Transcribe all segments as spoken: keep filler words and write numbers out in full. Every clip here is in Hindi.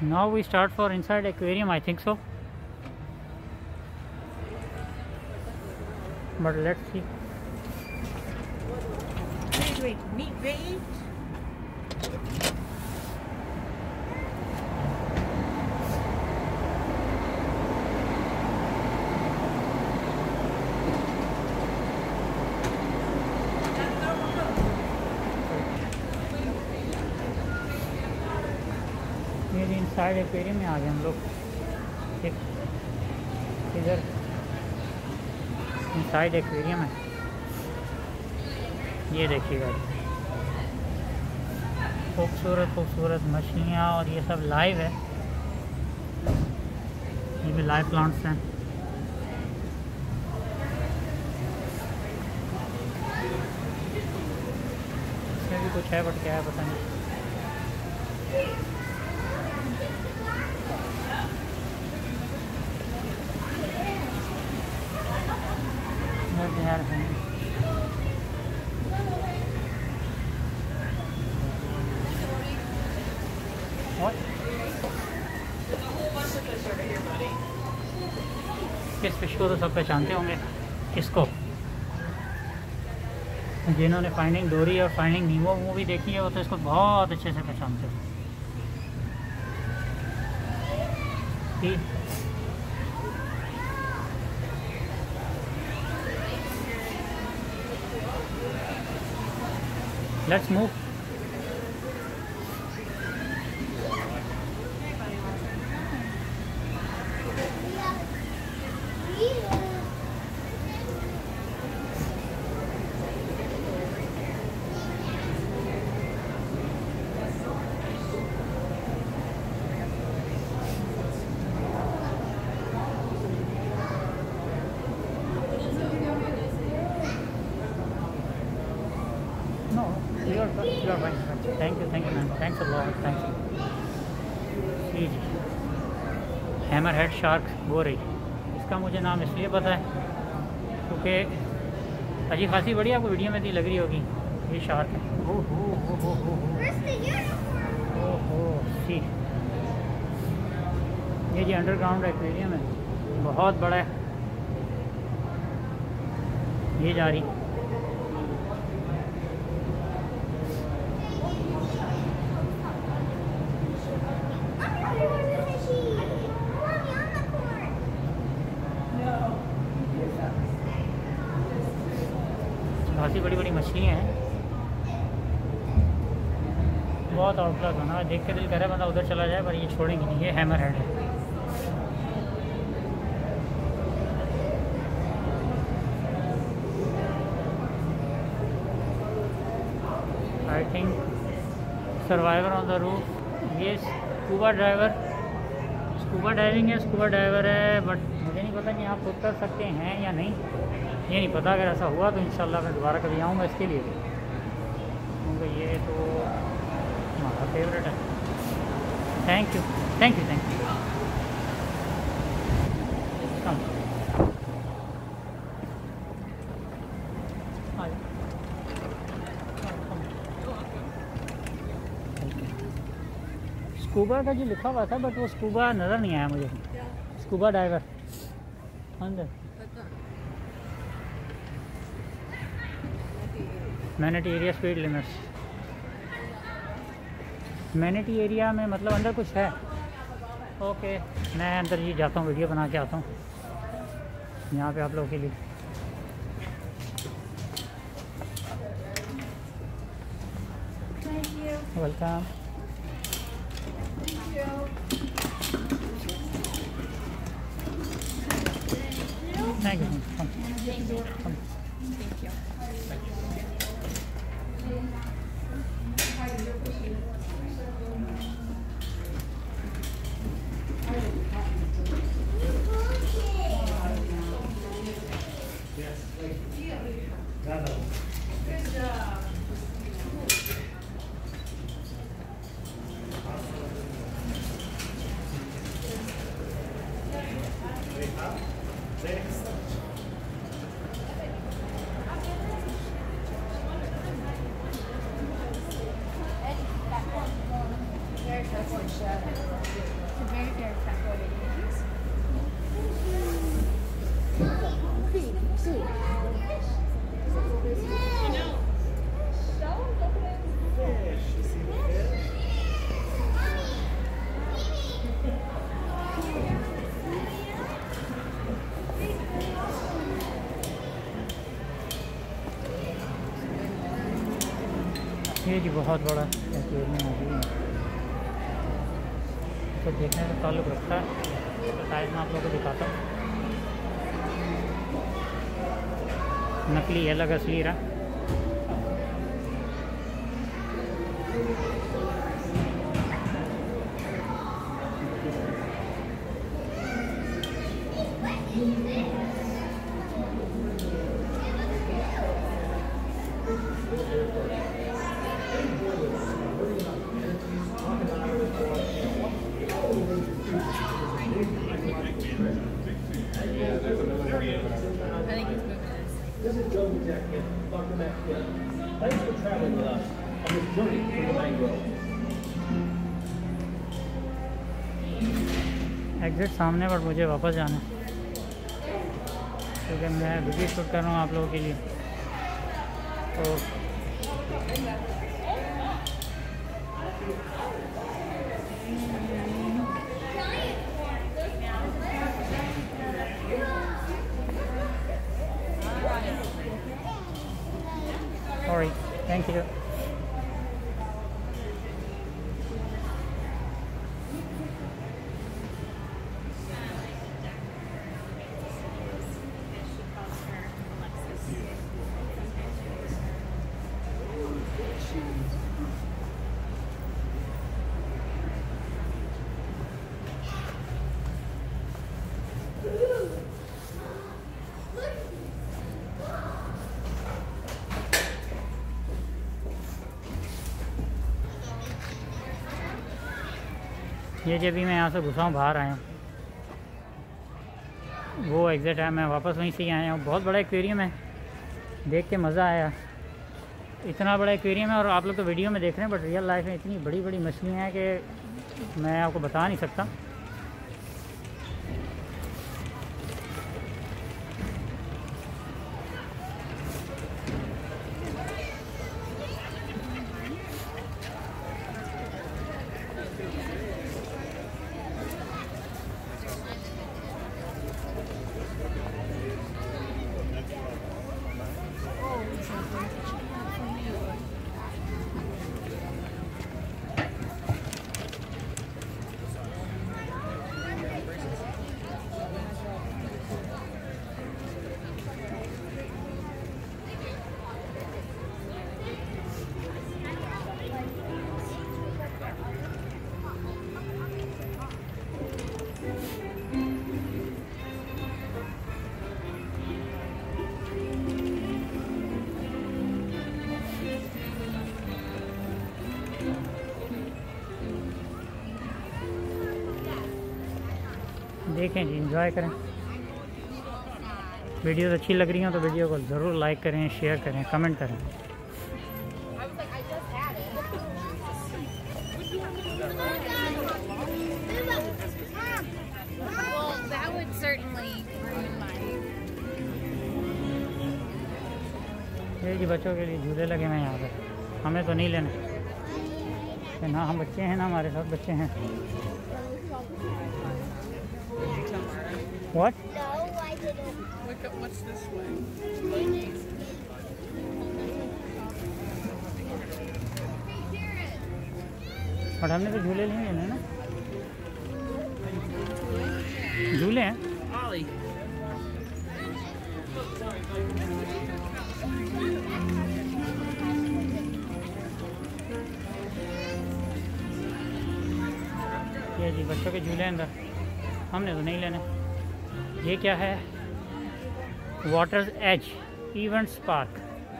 Now we start for inside aquarium, I think so. But let's see. Wait, wait, meat bait. ये इनसाइड एक्वेरियम में आ गए हम लोग। ठीक, इधर इनसाइड एक्वेरियम है। ये देखिएगा, खूबसूरत खूबसूरत मछलियाँ और ये सब लाइव है। ये भी लाइव प्लांट्स हैं। इसमें भी कुछ है बट क्या है पता नहीं। यार है किस फिश को तो सब पहचानते होंगे। किसको? जिन्होंने फाइंडिंग डोरी और फाइंडिंग नीमो मूवी देखी है वो तो इसको बहुत अच्छे से पहचानते हो। Let's move. No, you are you are fine. Thank you, thank you, man. Thanks a lot. Thanks. जी जी, हैमर हेड शार्क गोरी। इसका मुझे नाम इसलिए पता है क्योंकि अच्छी खासी बड़ी आपको वीडियो में दी लग रही होगी। ये शार्क है। ओ हो हो हो हो हो हो सी। ये जी अंडरग्राउंड एक्वेरियम है, बहुत बड़ा है। ये जा रही खासी बड़ी बड़ी मछलियाँ हैं। बहुत आउटलॉक बना, देख के दिल करे बंदा उधर चला जाए, पर ये छोड़ेंगे नहीं। ये हैमर हेड है। I think survivor on the roof. ये स्कूबा ड्राइवर स्कूबा डाइविंग है, स्कूबा डाइवर है, बट मुझे नहीं पता कि आप खुद कर सकते हैं या नहीं, ये नहीं पता। अगर ऐसा हुआ तो इंशाल्लाह मैं दोबारा कभी आऊँगा इसके लिए, क्योंकि ये तो हमारा फेवरेट है। Thank you thank you thank you. Scuba का जो लिखा हुआ था बट वो स्कूबा नज़र नहीं आया मुझे। स्कूबा डाइवर अंदर। Manatee area speed limits. Manatee area में मतलब अंदर कुछ है। ओके, मैं अंदर ही जाता हूँ, वीडियो बना के आता हूँ यहाँ पे आप लोगों के लिए। Welcome. Thank you. Come. Come. Thank you. It's a very, very fat boy. ये जी बहुत बड़ा एक्वेरियम है, तो देखने का ताल्लुक़ रखता है। तो साइज में आप लोगों को दिखाता हूँ, नकली अलग असली रहा। I think it's moving us. This is Joe Jack, Doctor Matt Kidd. Thanks for traveling with us on this journey through the mangrove. Exit सामने, पर मुझे वापस जाना है क्योंकि मैं वीडियो शूट कर रहा हूँ आप लोगों के लिए। तो सॉरी, थैंक यू। ये जब भी मैं यहाँ से घुसा हूँ, बाहर आया हूँ, वो एग्ज़िट है, मैं वापस वहीं से ही आया हूँ। बहुत बड़ा एक्वेरियम है, देख के मज़ा आया। इतना बड़ा एक्वेरियम है और आप लोग तो वीडियो में देख रहे हैं, बट रियल लाइफ में इतनी बड़ी बड़ी मछलियाँ हैं कि मैं आपको बता नहीं सकता। देखें जी, एंजॉय करें। वीडियोस अच्छी लग रही हो तो वीडियो को ज़रूर लाइक करें, शेयर करें, कमेंट करें। Well, that would certainly ruin my. ये जी बच्चों के लिए झूले लगे हुए हैं यहाँ पर, हमें तो नहीं लेना, ना हम बच्चे हैं ना हमारे साथ बच्चे हैं। What? No, I didn't. Look up what's this way. और हमने तो झूले नहीं लेने ना, झूले हैं। Ollie. ये जी बच्चों के झूले अंदर, हमने तो नहीं लेने। ये क्या है? Water's edge events park.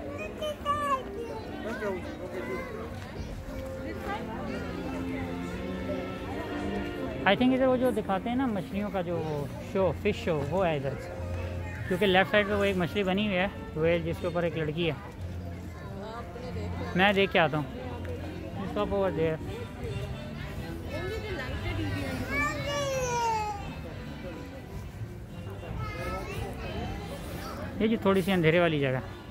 I think इधर वो जो दिखाते हैं ना मछलियों का जो शो, फिश शो, वो है इधर। क्योंकि लेफ़्ट साइड पे वो एक मछली बनी हुई है वेल, जिसके ऊपर एक लड़की है। मैं देख के आता हूँ। Stop over there. ये जी थोड़ी सी अंधेरे वाली जगह।